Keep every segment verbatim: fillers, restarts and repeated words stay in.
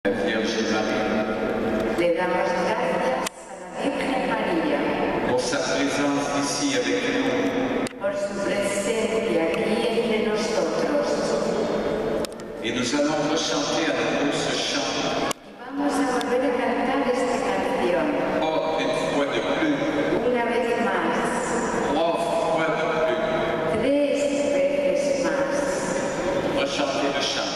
La Vierge Marie. Le damos gracias a la Virgen María Pour sa présence ici avec nous. por su presencia aquí entre nosotros. Et nous allons rechanter à nouveau ce chant. Vamos a volver a cantar esta canción Oh, une fois de plus. una vez más, Trois fois de plus. tres veces más. Rechanter le chant.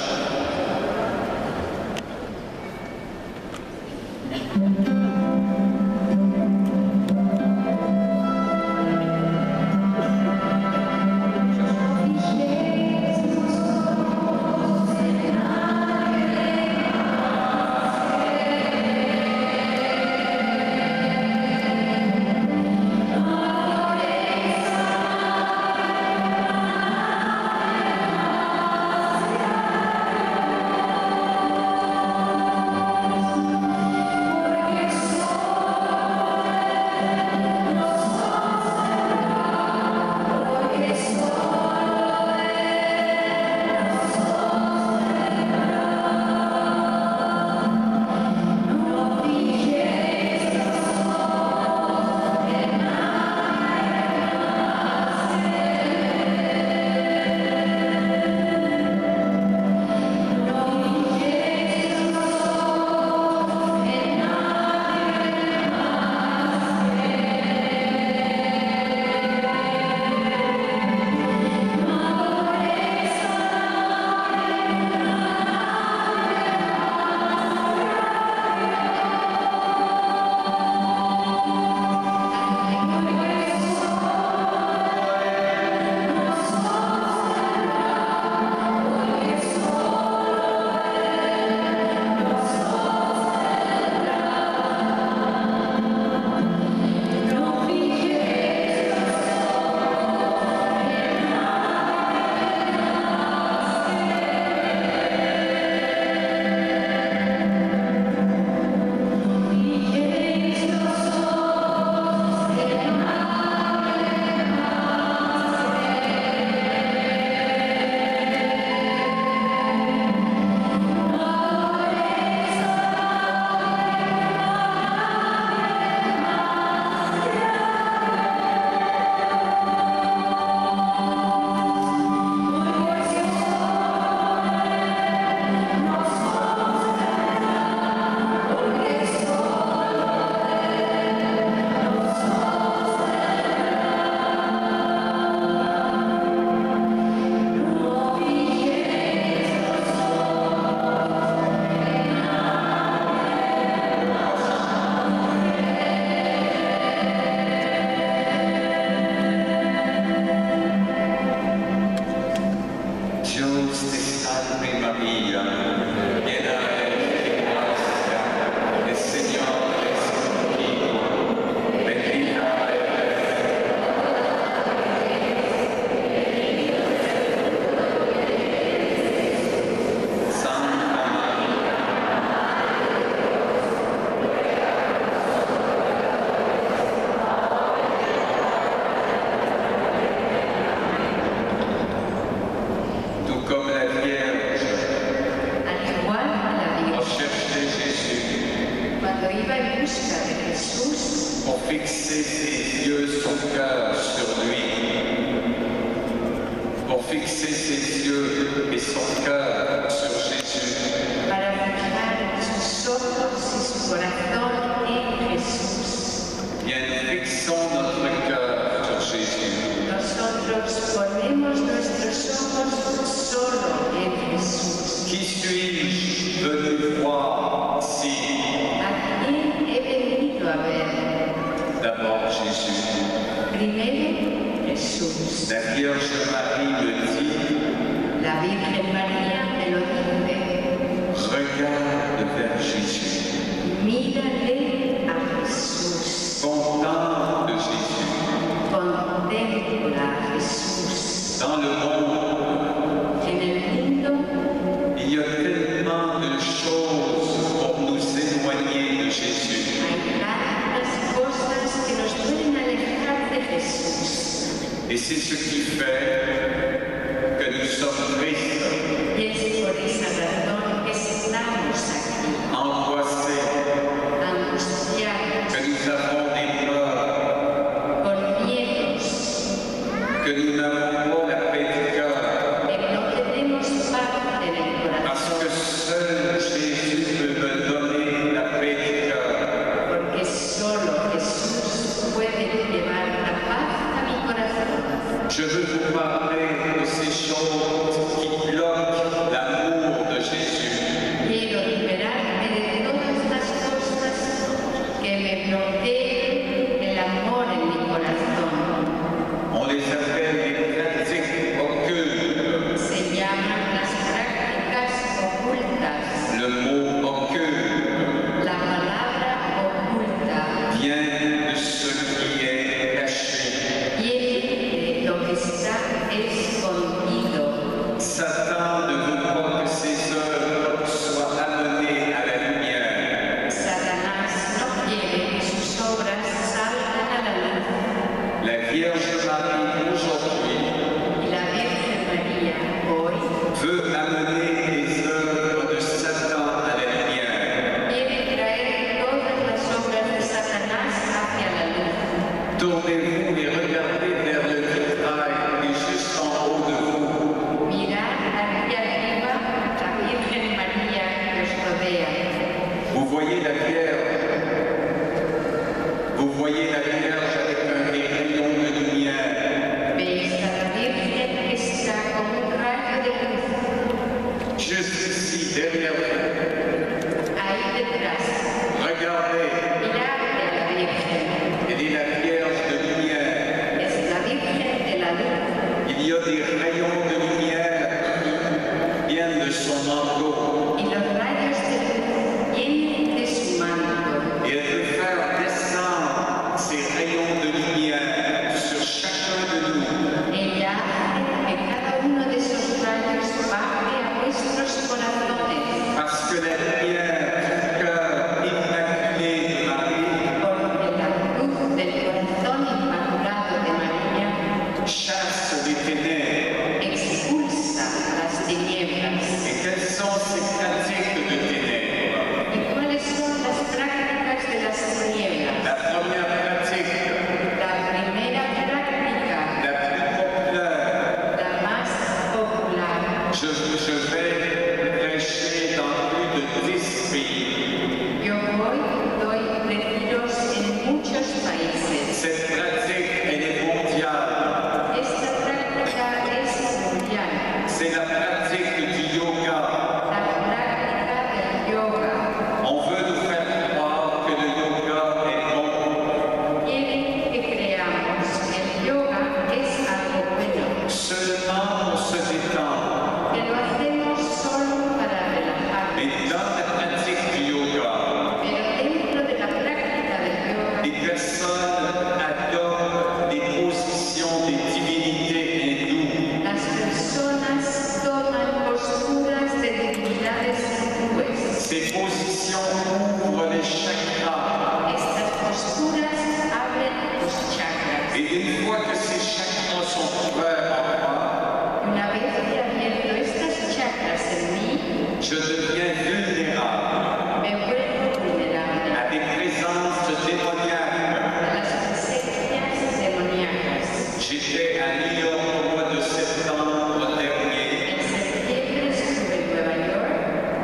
Pour fixer ses yeux, son cœur sur lui. Pour fixer ses yeux et son cœur sur Jésus. Para fijar sus ojos y su corazón en Jesús. Bien, nous fixons notre cœur sur Jésus. Nosotros ponemos nuestros ojos solo en Jesús. Qui suis-je venu voir ici? ¿A quién he venido a ver? D'abord Jésus. Primero, Jesús. La Vierge Marie me dit. La Virgen María me lo dice. Regarde vers Jésus. Mírale a Jesús. Contemple Jésus. Contempla a Jesús. Dans le monde, en el mundo, il y a tellement de choses pour nous éloigner de Jésus. Hay tantas cosas que nos pueden alejar de Jesús. Et c'est ce qui fait que nous sommes tristes. Y es por esa razón que estamos aquí. vean. Vous voyez la Vierge. Vous voyez la Vierge avec un des rayons de lumière. Veis a la Virgen que está como un rayo de luz. Juste ici, derrière vous. Ahí detrás. Regardez, Mirad a la Virgen. elle est la Vierge de lumière. Es la Virgen de la luz. Il y a des rayons de lumière qui viennent de son manteau. Y los rayos de luz vienen de su manto. Et elle veut faire descendre ces rayons de lumière sur chacun de nous. Ella hace que cada uno de esos rayos baje a vuestros corazones. Parce que la lumière du cœur immaculé de Marie Porque la luz del corazón inmaculado de María chasse les ténèbres. expulsa las tinieblas. Et quelles sont ces pratiques de ténèbres? ¿Y cuáles son las prácticas de las tinieblas? La première pratique, La primera práctica, la plus populaire, la más popular. je, je vais prêcher dans plus de dix pays. Yo voy, doy retiros en muchos países. Cette pratique, elle est mondiale. Esta práctica es mundial. C'est la pratique du yoga. La práctica del yoga. On veut nous faire croire que le yoga est bon. Quieren que creamos que el yoga es algo bueno, Seulement pour se détendre. que lo hacemos solo para relajarnos. Mais dans la pratique du yoga, Pero dentro de la práctica del yoga, les personnes adoptent les positions des divinités hindoues. las personas toman posturas de divinidades hindúes. Ces positions ouvrent les chakras. Estas posturas abren los chakras. Et une fois que ces chakras sont ouverts en moi, Una vez que abierto estas chakras en mí, je deviens vulnérable me vuelvo vulnerable à des présences démoniaques. a las presencias demoníacas. J'étais à New York au mois de septembre dernier. En septiembre estuve en Nueva York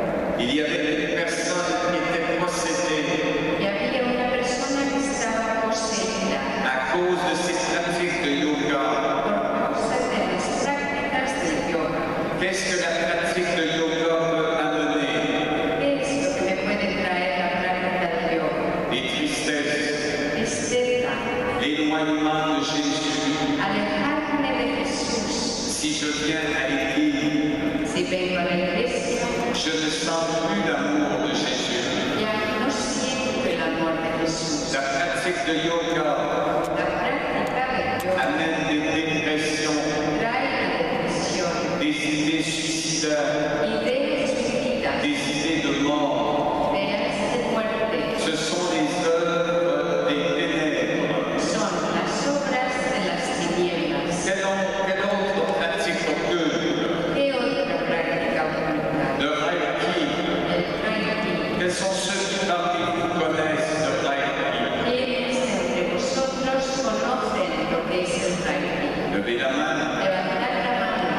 Il y avait une personne qui était possédée y había una persona que estaba poseída à cause de ces pratiques de yoga. por causa de las prácticas del yoga. Qu'est-ce que la pratique de yoga peut amener? ¿Qué es lo que me puede traer la práctica del yoga? Les tristesses, Tristeza, l'éloignement de Jésus. alejarme de Jesús. Si je viens à l'église, Si vengo a la iglesia, je ne sens plus l'amour de Jésus. ya no siento el amor de Jesús. La pratique de yoga La práctica del yoga amène des dépressions, trae la depresión, des idées suicidaires, ideas suicidas, des idées de mort. ideas de muerte. Ce sont les œuvres des ténèbres. Son las obras de las tinieblas. Quelle autre, quelle autre pratique occulte? ¿Qué otra práctica oculta? Le Reiki. El Reiki. Quels sont ceux qui parmi vous connaissent le Reiki? ¿Quiénes entre vosotros conocen lo que es el Reiki? Levez la main. Levantad la mano.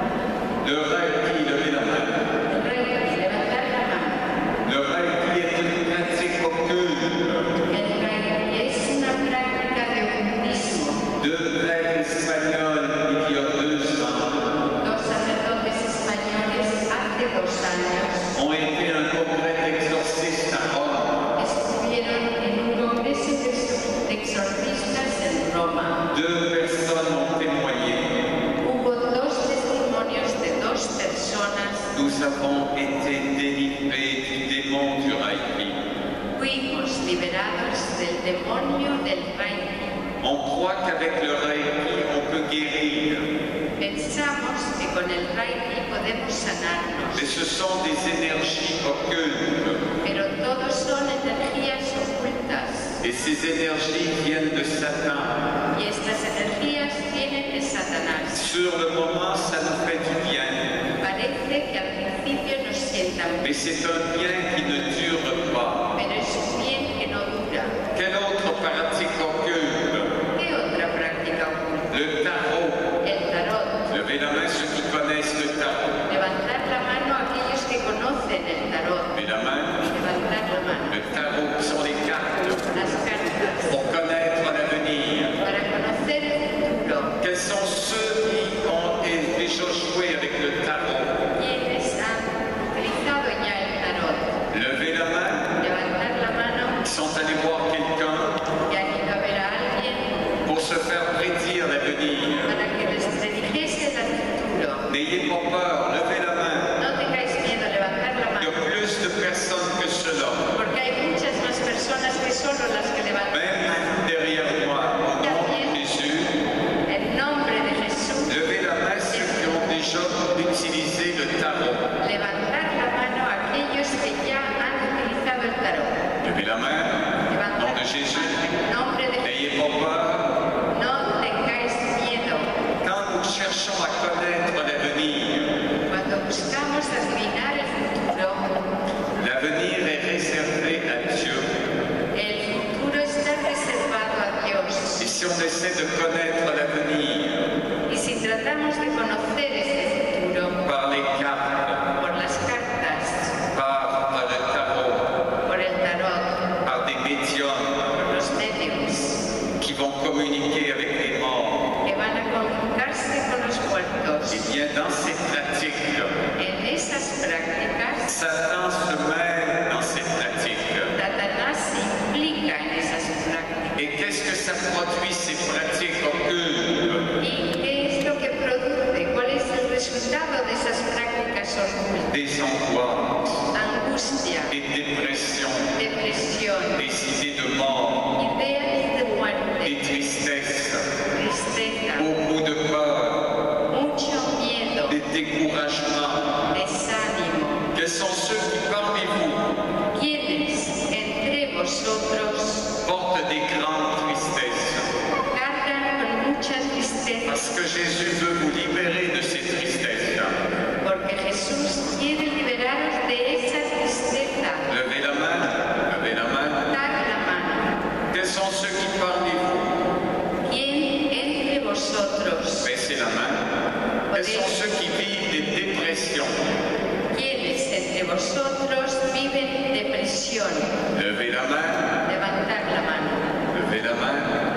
Le Reiki, levez la main. El Reiki, levantad la mano. Le Reiki est une pratique occulte. El Reiki es una práctica de ocultismo. Deux prêtres espagnols, il y a deux ans, Dos sacerdotes españoles hace dos años ont été à un congrès d'exorcistes à Rome. estuvieron en un congreso de de exorcistas en Roma. Deux personnes ont témoigné. Hubo dos testimonios de dos personas. Nous avons été délivrés du démon du Reiki. Fuimos liberados del demonio del Reiki. On croit qu'avec le Reiki, on peut guérir. Pensamos que con el Reiki podemos sanarnos, Mais ce sont des énergies occultes. pero todos son energías ocultas. Et ces énergies viennent de Satan. Y estas energías vienen de Satanás. Sur le moment, ça nous fait du bien. Parece que al principio nos sientan bien, Mais c'est un bien qui ne dure pas. pero es un bien que no dura. Quelle autre pratique occulte? ¿Qué otra práctica oculta? Le tarot. El tarot. Levez la main ceux qui connaissent le tarot. Levantad la mano a aquellos que conocen el tarot. Levez la main. essaie de connaître l'avenir Y si tratamos de conocer ese futuro par les cartes, por las cartas, par, par le tarot, por el tarot, par des médiums por los medios, qui vont communiquer avec les morts, que van a comunicarse con los muertos, eh bien dans ces pratiques, en esas prácticas, Satan se mêle dans ces pratiques. Satanás se implica en esas prácticas. Et qu'est-ce que ça produit, ces pratiques occultes? ¿Y qué es lo que produce? ¿Cuál es el resultado de esas prácticas ocultas? Des angoisses, Angustia, des dépressions, depresión, des idées de mort, ideas de des muerte, tristesses, tristeza, beaucoup de peur, mucho miedo, des découragements. desánimo. Quels sont ceux qui parmi vous ¿Quiénes entre vosotros portent des grandes tristesses? cargan con mucha tristeza? Parce que Jésus veut vous libérer de ces tristesses. Porque Jesús quiere liberaros de esa tristeza. Levez la main, levez la main. Dar la mano. Quels sont ceux qui parmi vous? ¿Quién entre vosotros? Baissez la main. Quels sont ceux qui vivent des dépressions? ¿Quiénes entre vosotros viven depresión? Levez la main, Levantar la mano. levez la main.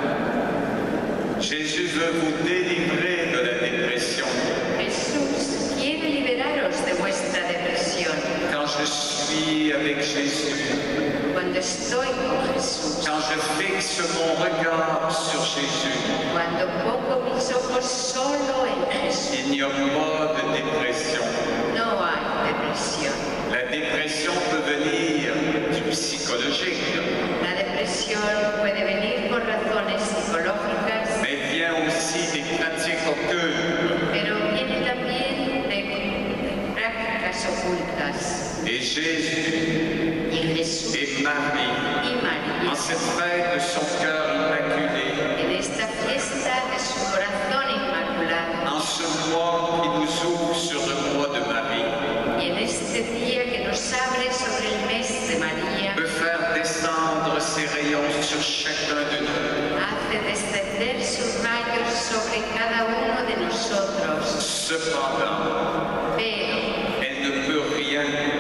Jésus veut vous délivrer de la dépression. Jesús quiere liberaros de vuestra depresión. Quand je suis avec Jésus, Cuando estoy con Jesús, quand je fixe mon regard sur Jésus, cuando pongo mis ojos solo en Jesús, il n'y a pas de dépression. no hay depresión. La dépression peut venir du psychologique, La depresión puede venir por razones psicológicas, mais vient aussi des pratiques occultes. pero viene también de prácticas ocultas. Et Jésus Y Jesús et Marie, y María, en cette fête de son cœur immaculé, en esta fiesta de su corazón inmaculado, en ce mois qui nous ouvre sur le mois de Marie, y en este día que nos abre sobre el mes de María, peut faire descendre ses rayons sur chacun de nous. hace descender sus rayos sobre cada uno de nosotros. Cependant, Pero elle ne peut rien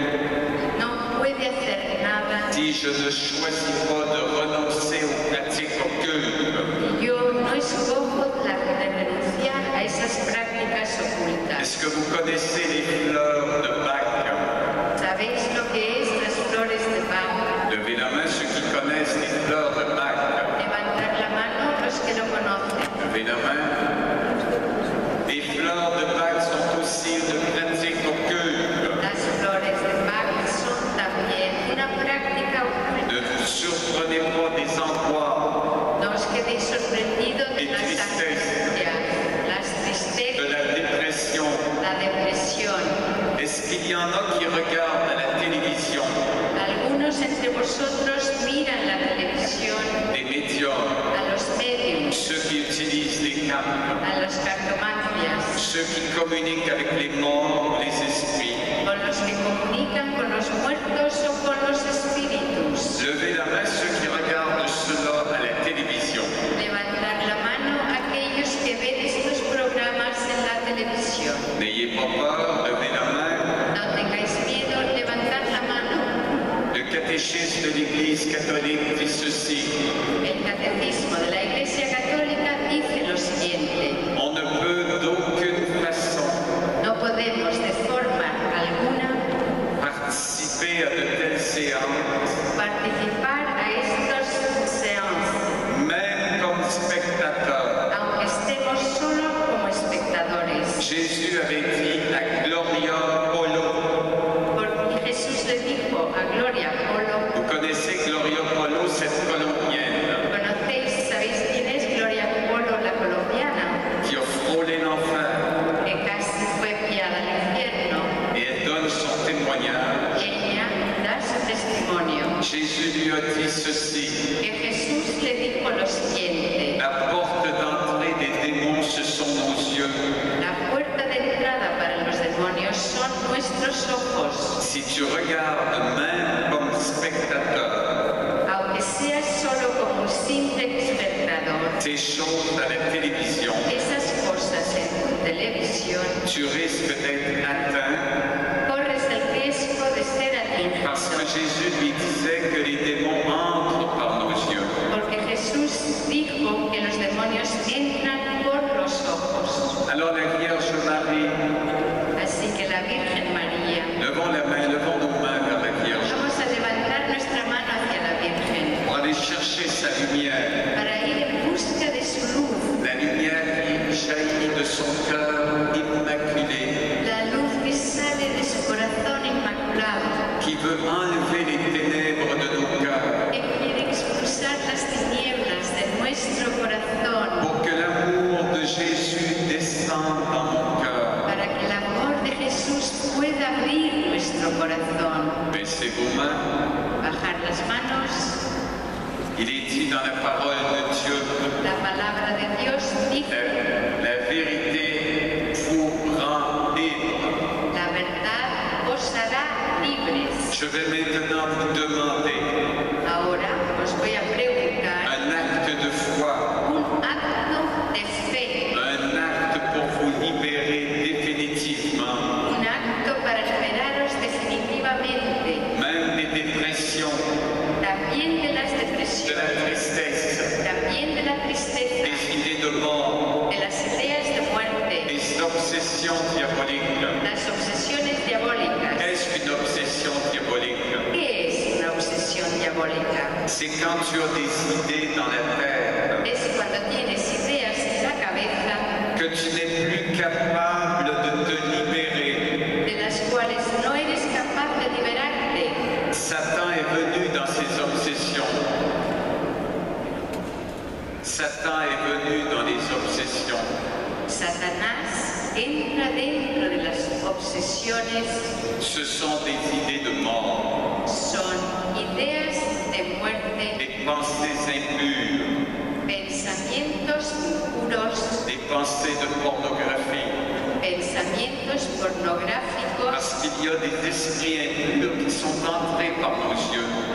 no puede hacer nada si je ne choisis pas de renoncer aux pratiques occultes. si yo no escojo la de renunciar a esas prácticas ocultas. Est-ce que vous connaissez les fleurs de Bach? ¿Sabéis lo que es las flores de Bach? Levez la main ceux qui connaissent les fleurs de Bach. Levantar la mano los que lo conocen. Levez la main. Les fleurs de Bach sont aussi une pratique occulte. Las flores de Bach son también una práctica oculta. Ne vous surprenez pas des angoisses, No os quedéis sorprendidos de Y las tristeza. angustias, las de tristezas, la dépression. la depresión. Est-ce qu'il y en a qui regardent à la télévision Algunos entre vosotros miran la televisión, des médiums, a los medios, ceux qui utilisent les cartes, a los cartomancias, ceux qui communiquent avec les morts, les esprits? con los que comunican con los muertos o con los espíritus? Levez la main ceux qui regardent cela à la télévision. Levantar la mano a aquellos que ven estos programas en la televisión. N'ayez pas peur, levez la main. No tengáis miedo, levantad la mano. Le catéchisme de l'Église catholique dit ceci: El catecismo de la Iglesia Católica dice lo siguiente: on ne peut d'aucune façon no podemos de forma alguna participer à de telles séances, participar a estas seances, même comme spectateur. aunque estemos solo como espectadores. Jésus avait dit à Gloria Polo. Porque Jesús le dijo a Gloria Polo, Vous connaissez Gloria Polo, cette colombienne ¿conocéis, sabéis quién es Gloria Polo, la colombiana? qui a frôlé l'enfer, Que casi fue enviada al infierno. et elle donne son témoignage. Ella da su testimonio. Jésus lui a dit ceci: Que Jesús le dijo lo siguiente: la porte d'entrée des démons, ce sont nos yeux. la puerta de entrada para los demonios son nuestros ojos. Si tu regardes même comme spectateur, Aunque seas solo como un simple espectador, tes choses tu risques d'être atteint corres el riesgo de ser parce que atingido. Jésus lui disait que les démons entrent par nos yeux. Porque Jesús dijo que los demonios entran por los ojos. Alors la Vierge Marie, Así que la Virgen María, levons la main, levons nos mains vers la Vierge vamos a levantar nuestra mano hacia la Virgen pour aller chercher sa lumière, para ir en busca de su luz, la lumière qui jaillit de son cœur immaculé, la luz que sale de su corazón inmaculado, qui veut enlever les ténèbres de nos cœurs que quiere expulsar las tinieblas de nuestro corazón, pour que l'amour de Jésus descende dans mon cœur. para que el amor de Jesús pueda abrir nuestro corazón. Baissez vos mains. Bajar las manos. Il est dit dans la parole de Dieu, La palabra de Dios dice, la, la vérité vous rend libre. la verdad os hará libres. Je vais maintenant vous demander Ahora os voy a preguntar un acte de foi, un acto de fe, un acte pour vous libérer définitivement, un acto para liberaros definitivamente, même des dépressions, también de las de depresiones, la tristesse, también de la tristeza, des idées de mort, de las ideas de muerte, des obsessions diaboliques. las obsesiones diabólicas. Qu'est-ce qu'une obsession diabolique? ¿Qué es una obsesión diabólica? C'est quand tu as des idées dans la tête Es cuando tienes ideas en la cabeza que tu n'es plus capable de te libérer. de las cuales no eres capaz de liberarte. Satan est venu dans ses obsessions. Satan est venu dans les obsessions. Satanás entra dentro de las obsesiones, Ce sont des idées de mort, son ideas de muerte, des pensées impures, pensamientos impuros, des pensées de pornographie. pensamientos pornográficos, Parce qu'il y a des esprits impurs qui sont entrés par nos yeux.